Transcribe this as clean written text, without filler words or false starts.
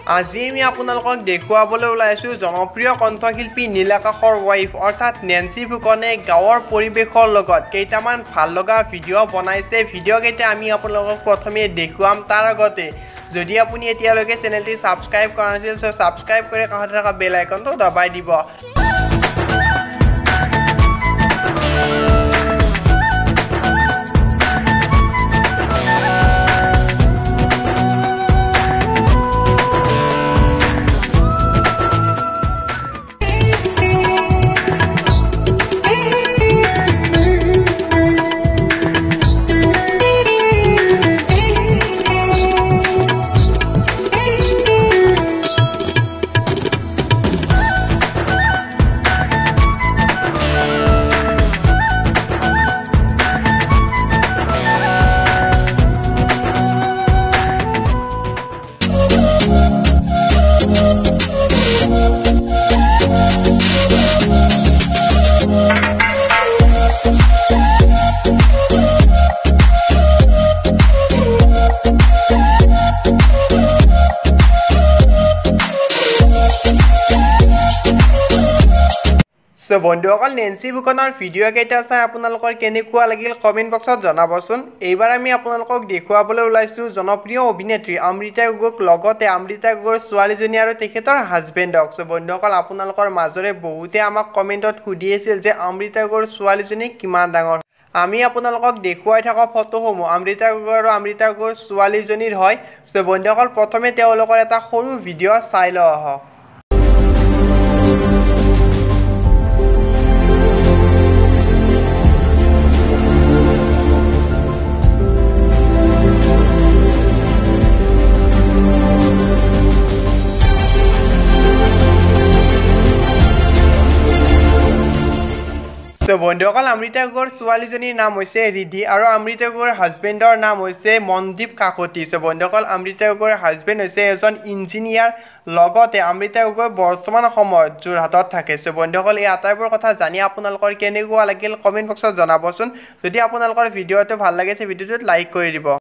আজি আমি আপোনালোকক দেখুৱাবলৈ ওলাইছো জনপ্ৰিয় কণ্ঠশিল্পী নীল আকাশৰ ৱাইফ অৰ্থাৎ নেন্সি ফুকনে গাঁৱৰ পৰিৱেশৰ লগত কেইটামান ভাল লগা ভিডিঅ' বনাইছে। ভিডিঅ' কেইটা আমি আপোনালোকক প্ৰথমে দেখুৱাম। তাৰ আগতে যদি আপুনি এতিয়ালৈকে চেনেলটি ছাবস্ক্ৰাইব কৰা নাছিল সো ছাবস্ক্ৰাইব কৰি কাষতে থকা বেল আইকনটো দবাই দিব। সো বন্ধুসকল নেন্সি ফুকনৰ ভিডিঅ' কেইটা চাই আপোনালোকৰ কেনেকুৱা লাগিল কমেণ্ট বক্সত জনাবচোন। এইবাৰ আমি আপোনালোকক দেখুৱাবলৈ ওলাইছো জনপ্ৰিয় অভিনেত্ৰী অমৃতা গগৈক লগতে অমৃতা গগৈৰ ছোৱালীজনী আৰু তেখেতৰ হাজবেণ্ডক। সো বন্ধুসকল আপোনালোকৰ মাজৰে বহুতে আমাক কমেণ্টত সুধি আছিল যে অমৃতা গগৈৰ ছোৱালীজনী কিমান ডাঙৰ। আমি আপোনালোকক দেখুৱাই থকা ফটোসমূহ অমৃতা গগৈ আৰু অমৃতা গগৈৰ ছোৱালীজনীৰ হয়। সো বন্ধুসকল প্ৰথমে তেওঁলোকৰ এটা সৰু ভিডিঅ' চাই লওঁ আহক। তো বন্ধুসকল অমৃতা গগৈৰ ছোৱালীজনীৰ নাম হৈছে ৰিধি আৰু অমৃতা গগৈৰ হাজবেণ্ডৰ নাম হৈছে মনদীপ কাকতি। সো বন্ধুসকল অমৃতা গগৈৰ হাজবেণ্ড হৈছে এজন ইঞ্জিনিয়াৰ, লগতে অমৃতা গগৈ বৰ্তমান সময়ত যোৰহাটত থাকে। সো বন্ধুসকল এই আটাইবোৰ কথা জানি আপোনালোকৰ কেনেকুৱা লাগিল কমেণ্ট বক্সত জনাবচোন। যদি আপোনালোকৰ ভিডিঅ'টো ভাল লাগিছে ভিডিঅ'টোত লাইক কৰি দিব।